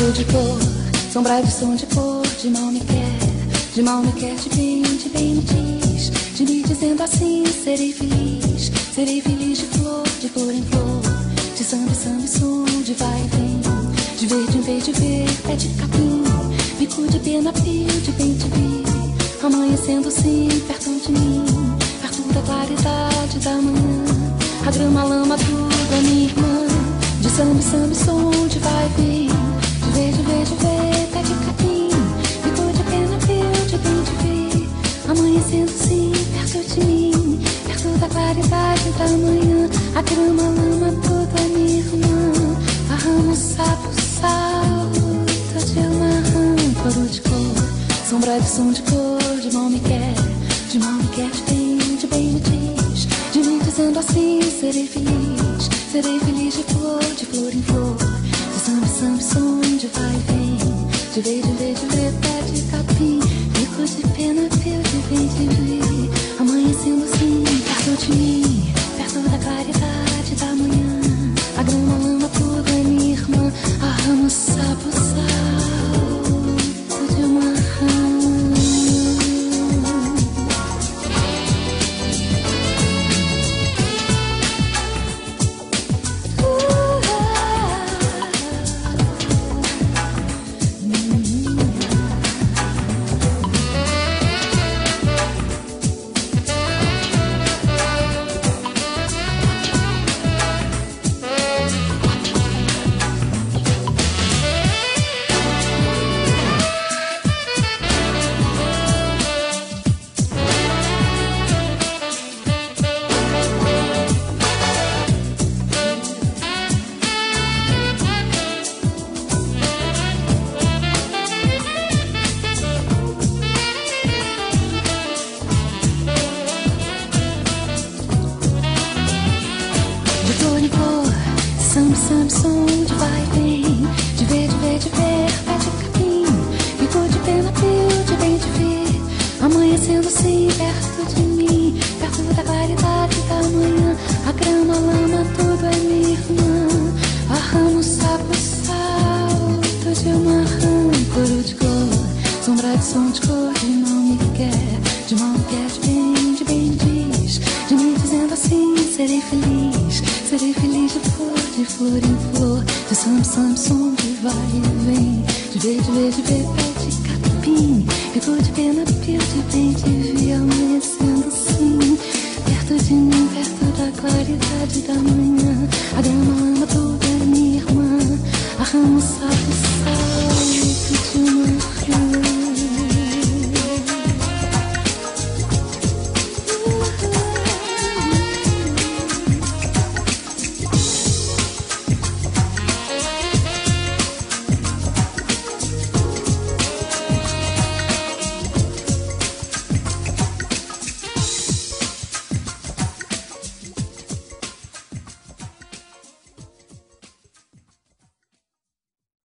cor de cor, sombra de som de cor, de mal me quer, de bem me diz, de me dizendo assim, serei feliz de flor em flor, de samba, samba, som, de vai e vem, de verde em verde, ver, pé de capim, bico de pena, pio, de bem te vi, amanhecendo sim, perto de mim, perto da claridade da manhã, a grama, a lama, tudo é minha irmã, de samba, samba, som, de vai e vem, de verde, verde, ver, pé de capim, bico de pena, pio, de bem te vi, amanhecendo sim, perto de mim, perto da claridade da manhã, a grama, a lama, tudo é minha irmã, a rama, o sapo, salta de uma rã, coro de cor, sombra de som de cor, de mal me quer, de bem me diz, de mim dizendo assim, serei feliz de flor em flor, de samba, samba, som, de vai e vem, de ver, pé de capim, bico de pena, pio, de bem te vi, amanhecendo assim, perto de mim, perto da claridade da manhã, a grama, a lama, tudo é minha irmã, a rama, o sapo, salto de uma rã. Samba, samba, som, de vai e vem, de ver, pé de capim, bico de pena, pio, de bem te ver, amanhecendo sim, perto de mim, perto da claridade da manhã, a grama, a lama, tudo é minha irmã, a rama, o sapo, salto de uma rã, coro de cor, sombra de som de cor, de mal me quer, de bem diz, de me dizendo assim, serei feliz de flor em flor, de samba, samba, som, de vai e vem, de ver, pé de capim, bico de pena, pio, de bem te vi, amanhecendo sim, perto de mim, perto da claridade da manhã, a grama,